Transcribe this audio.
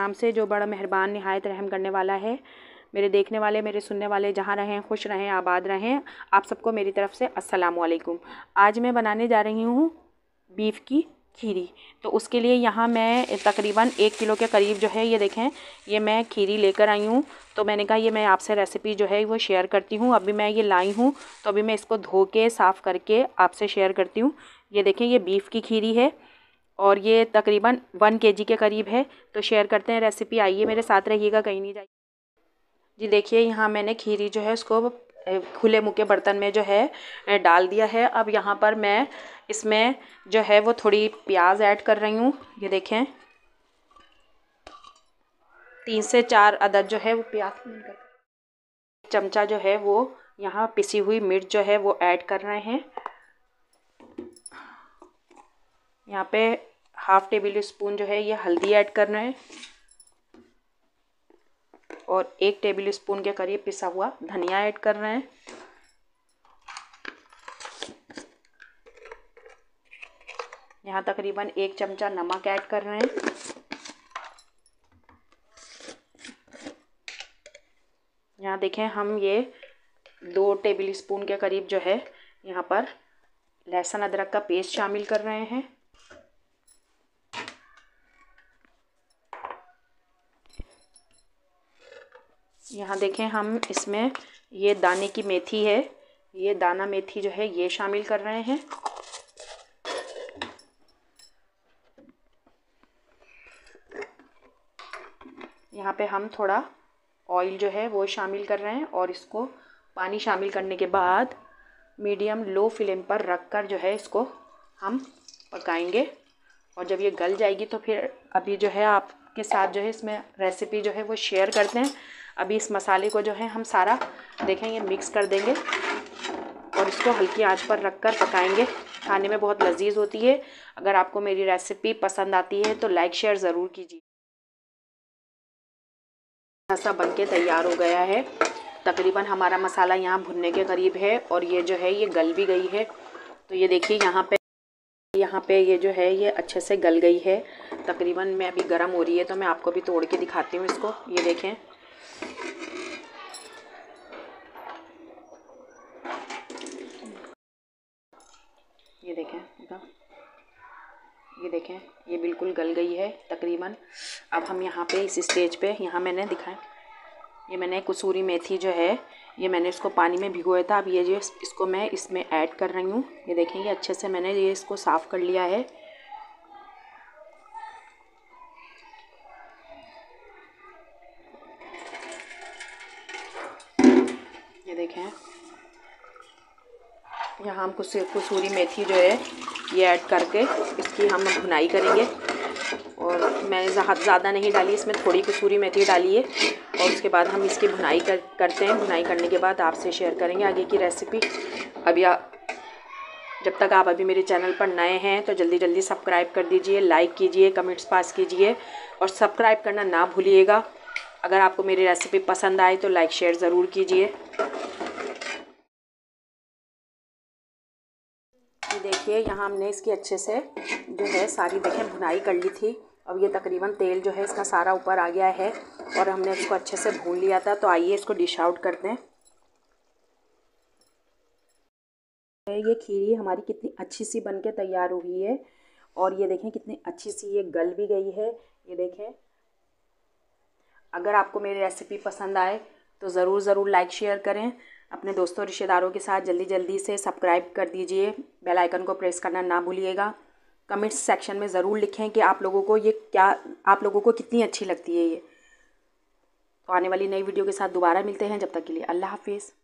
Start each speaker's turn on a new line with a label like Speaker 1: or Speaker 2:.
Speaker 1: नाम से जो बड़ा मेहरबान निहायत रहम करने वाला है। मेरे देखने वाले, मेरे सुनने वाले जहाँ रहें खुश रहें, आबाद रहें। आप सबको मेरी तरफ से अस्सलामु अलैकुम। आज मैं बनाने जा रही हूँ बीफ की खीरी। तो उसके लिए यहाँ मैं तकरीबन 1 किलो के करीब जो है ये देखें, ये मैं खीरी लेकर आई हूँ। तो मैंने कहा ये मैं आपसे रेसिपी जो है वो शेयर करती हूँ। अभी मैं ये लाई हूँ तो अभी मैं इसको धो के साफ़ करके आपसे शेयर करती हूँ। ये देखें, ये बीफ की खीरी है और ये तकरीबन 1 kg के करीब है। तो शेयर करते हैं रेसिपी, आइए मेरे साथ रहिएगा, कहीं नहीं जाइए। जी देखिए, यहाँ मैंने खीरी जो है उसको खुले मुँह के बर्तन में जो है डाल दिया है। अब यहाँ पर मैं इसमें जो है वो थोड़ी प्याज ऐड कर रही हूँ। ये देखें, 3 से 4 अदद जो है वो प्याज, चमचा जो है वो यहाँ पिसी हुई मिर्च जो है वो ऐड कर रहे हैं। यहाँ पे ½ टेबल स्पून जो है ये हल्दी ऐड कर रहे हैं और 1 टेबल स्पून के करीब पिसा हुआ धनिया ऐड कर रहे हैं। यहाँ तकरीबन 1 चमचा नमक ऐड कर रहे हैं। यहाँ देखें, हम ये 2 टेबल स्पून के करीब जो है यहाँ पर लहसुन अदरक का पेस्ट शामिल कर रहे हैं। यहाँ देखें, हम इसमें ये दाने की मेथी है, ये दाना मेथी जो है ये शामिल कर रहे हैं। यहाँ पे हम थोड़ा ऑयल जो है वो शामिल कर रहे हैं और इसको पानी शामिल करने के बाद मीडियम लो फ्लेम पर रख कर जो है इसको हम पकाएंगे। और जब ये गल जाएगी तो फिर अभी जो है आपके साथ जो है इसमें रेसिपी जो है वो शेयर करते हैं। अभी इस मसाले को जो है हम सारा देखें ये मिक्स कर देंगे और इसको हल्की आंच पर रख कर पकाएंगे। खाने में बहुत लजीज होती है। अगर आपको मेरी रेसिपी पसंद आती है तो लाइक शेयर ज़रूर कीजिए। ऐसा बनके तैयार हो गया है। तकरीबन हमारा मसाला यहाँ भुनने के करीब है और ये जो है ये गल भी गई है। तो ये देखिए, यहाँ पे ये जो है ये अच्छे से गल गई है। तकरीबन मैं अभी गर्म हो रही है तो मैं आपको भी तोड़ के दिखाती हूँ इसको। ये देखें, ये देखें, ये देखें, ये बिल्कुल गल गई है तकरीबन। अब हम यहाँ पे इस स्टेज पे यहाँ मैंने दिखाया, ये मैंने कसूरी मेथी जो है ये मैंने इसको पानी में भिगोया था। अब ये जो इसको मैं इसमें ऐड कर रही हूँ। ये देखें, ये अच्छे से मैंने ये इसको साफ़ कर लिया है। ये देखें, यहाँ हम कसूरी मेथी जो है ये ऐड करके इसकी हम भुनाई करेंगे। और मैंने ज़्यादा नहीं डाली, इसमें थोड़ी कसूरी मेथी डाली है और उसके बाद हम इसकी भुनाई करते हैं। भुनाई करने के बाद आपसे शेयर करेंगे आगे की रेसिपी। अभी जब तक आप अभी मेरे चैनल पर नए हैं तो जल्दी जल्दी सब्सक्राइब कर दीजिए, लाइक कीजिए, कमेंट्स पास कीजिए और सब्सक्राइब करना ना भूलिएगा। अगर आपको मेरी रेसिपी पसंद आए तो लाइक शेयर ज़रूर कीजिए। ये देखिए, यहाँ हमने इसकी अच्छे से जो है सारी देखें भुनाई कर ली थी। अब ये तकरीबन तेल जो है इसका सारा ऊपर आ गया है और हमने इसको अच्छे से भून लिया था। तो आइए इसको डिश आउट करते हैं। ये खीरी हमारी कितनी अच्छी सी बनके तैयार हुई है और ये देखें कितनी अच्छी सी ये गल भी गई है। ये देखें, अगर आपको मेरी रेसिपी पसंद आए तो ज़रूर लाइक शेयर करें। अपने दोस्तों रिश्तेदारों के साथ जल्दी से सब्सक्राइब कर दीजिए। बेल आइकन को प्रेस करना ना भूलिएगा। कमेंट्स सेक्शन में ज़रूर लिखें कि आप लोगों को कितनी अच्छी लगती है ये। तो आने वाली नई वीडियो के साथ दोबारा मिलते हैं। जब तक के लिए अल्लाह हाफिज़।